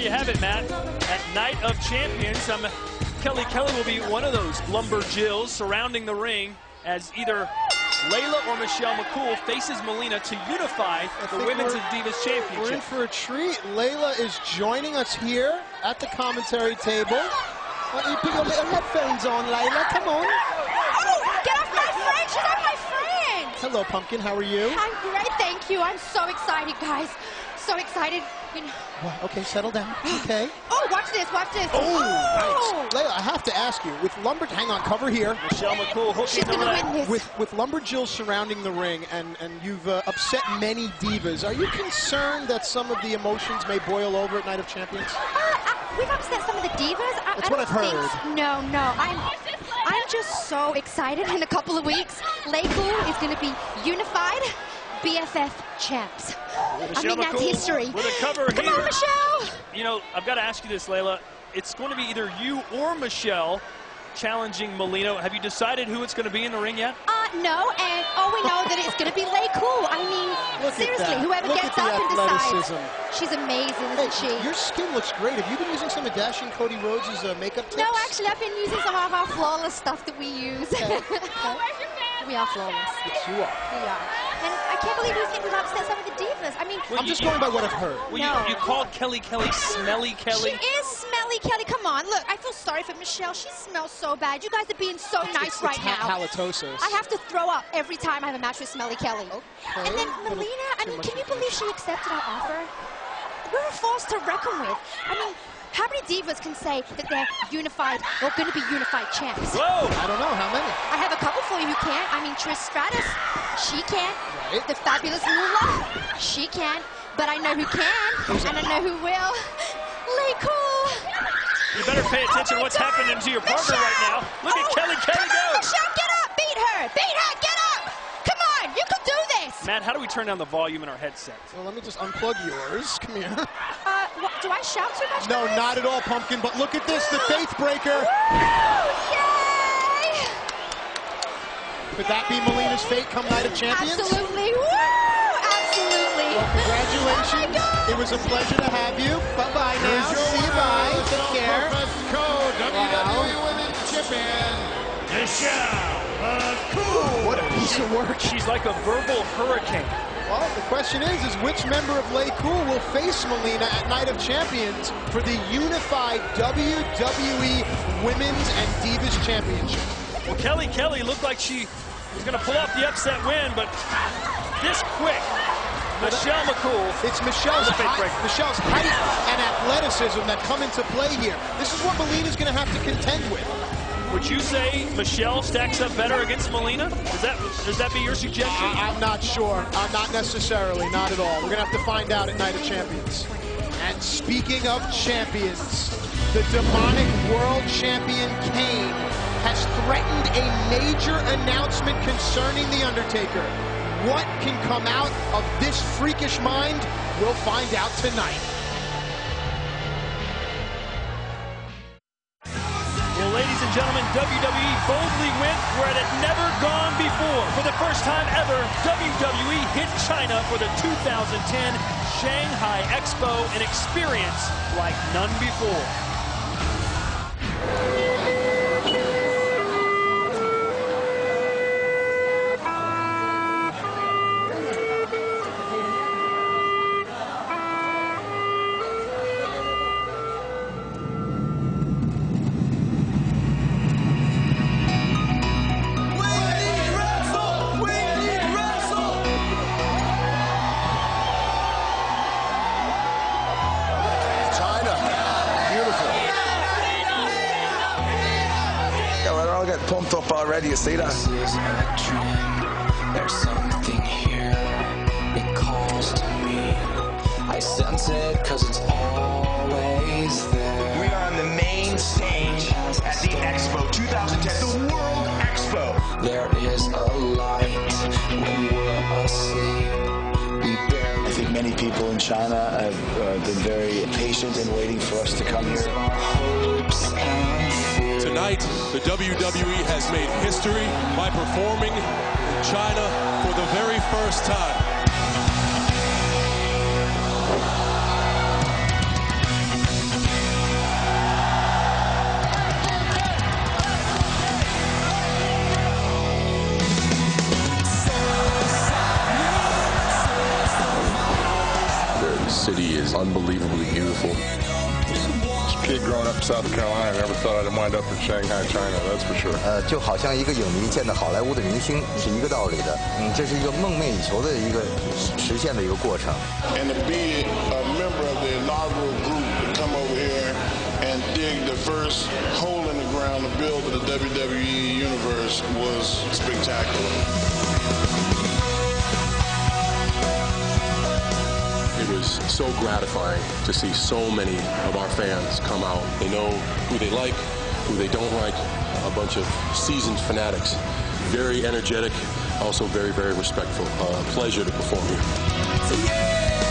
you have it, Matt. At Night of Champions, Kelly will be one of those lumberjills surrounding the ring as either Layla or Michelle McCool faces Melina to unify the Women's and Divas Championship. We're in for a treat. Layla is joining us here at the commentary table. Why don't you put your little headphones on, Layla? Come on. Oh, get off my friend! She's not my friend! Hello, Pumpkin. How are you? I'm great, thank you. I'm so excited, guys. So excited. You know. Well, okay, settle down. Okay. Oh, watch this, watch this. Oh, nice. Layla, I have to ask you, with hang on, cover here. Michelle McCool hooking the leg. With lumberjills surrounding the ring, and you've upset many divas, are you concerned that some of the emotions may boil over at Night of Champions? We've upset some of the divas. That's what I've heard. No. I'm just so excited. In a couple of weeks, Laycool is going to be unified BFF champs. Michelle that's history. With a cover Come here. on, Michelle! You know, I've got to ask you this, Layla. It's going to be either you or Michelle challenging Melina. Have you decided who it's going to be in the ring yet? No, and we know that it's going to be Laycool. I mean, seriously, whoever gets up and decides. She's amazing, isn't she? Your skin looks great. Have you been using some of Dashing Cody Rhodes' makeup tips? No, actually, I've been using some of our flawless stuff that we use. Okay. We are flawless. Yes, you are. We are. And I can't believe you think we've upset some of the divas. I mean, I'm just going by what I've heard. Well, you called Kelly Smelly Kelly. She is Smelly Kelly. Come on, look, I feel sorry for Michelle. She smells so bad. You guys are being so nice right now. Halitosis. I have to throw up every time I have a match with Smelly Kelly. Okay. And then Melina, I mean, can you believe she accepted our offer? We're a force to reckon with. I mean, how many divas can say that they're unified or going to be unified champs? Whoa! I don't know. How many? I have a couple for you who can't. I mean, Trish Stratus, she can't. Right. The Fabulous Moolah, she can't. But I know who can, and I know who will. Laycool! You better pay attention to what's happening to your partner right now. Look at Kelly go! Michelle, get up! Beat her! Beat her! Get up! Come on! You can do this! Matt, how do we turn down the volume in our headsets? Well, let me just unplug yours. Come here. Do I shout too much? No, guys? not at all, Pumpkin. But look at this, the Faith Breaker. Yay! Could that be Melina's fate come Night of Champions? Absolutely. Woo! Absolutely. Well, congratulations. It was a pleasure to have you. Bye-bye now. See you. Bye. Take care. WWE Women's Champion, Michelle McCool. What a piece of work. She's like a verbal hurricane. Well, the question is which member of Laycool will face Melina at Night of Champions for the unified WWE Women's and Divas Championship? Well, Kelly looked like she was going to pull off the upset win, but this quick, Michelle McCool. It's Michelle's height and athleticism that come into play here. This is what Melina's going to have to contend with. Would you say Michelle stacks up better against Melina? Does that be your suggestion? I'm not sure. Not necessarily. Not at all. We're going to have to find out at Night of Champions. And speaking of champions, the demonic world champion Kane has threatened a major announcement concerning The Undertaker. What can come out of this freakish mind? We'll find out tonight. Well, ladies and gentlemen, WWE boldly went where it had never gone before. For the first time ever, WWE hit China for the 2010 Shanghai Expo, an experience like none before. Pumped up already, you see that? This is a dream. There's something here. It calls to me. I sense it cause it's always there. We are on the main stage at the Expo 2010, the World Expo. There is a light when we're asleep. I think many people in China have been very patient in waiting for us to come here. Tonight, the WWE has made history by performing in China for the very first time. city is unbelievably beautiful. As a kid growing up in South Carolina, I never thought I'd wind up in Shanghai, China, that's for sure. 就好像一个影迷见到好莱坞的明星是一个道理的。这是一个梦寐以求的一个实现的一个过程。 And to be a member of the inaugural group to come over here and dig the first hole in the ground to build the WWE universe was spectacular. It was so gratifying to see so many of our fans come out. They know who they like, who they don't like, a bunch of seasoned fanatics. Very energetic, also very, very respectful. Pleasure to perform here.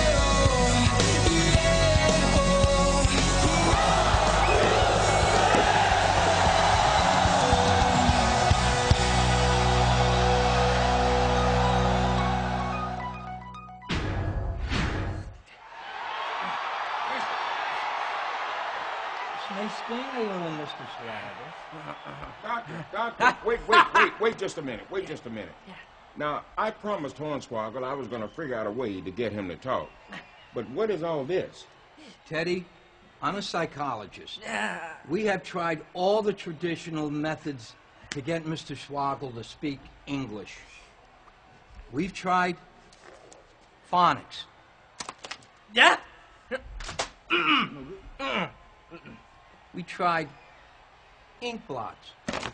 Doctor, wait just a minute. Wait just a minute. Now, I promised Hornswoggle I was going to figure out a way to get him to talk. But what is all this? Teddy, I'm a psychologist. We have tried all the traditional methods to get Mr. Swoggle to speak English. We've tried phonics. Yeah? We tried ink blots.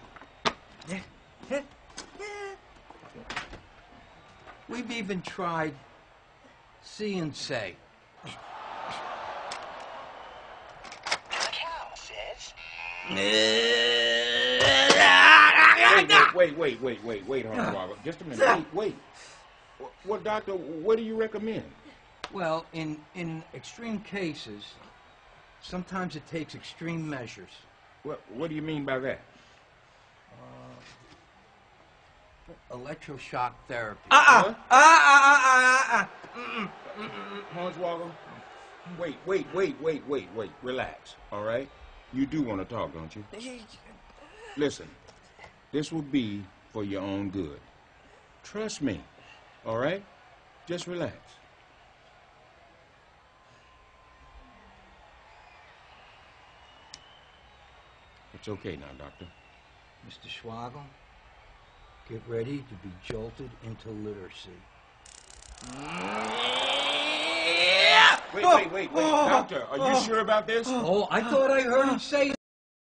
We've even tried see and say. Wait, Hornswoggle. Just a minute. Wait. Well, doctor, what do you recommend? Well, in extreme cases, sometimes it takes extreme measures. What do you mean by that? Electroshock therapy. Hornswoggle, wait. Relax, all right? You do want to talk, don't you? Listen, this will be for your own good. Trust me, all right? Just relax. It's okay now, Doctor. Mr. Swoggle, get ready to be jolted into literacy. Wait. Doctor, are you sure about this? Oh, I thought I heard him say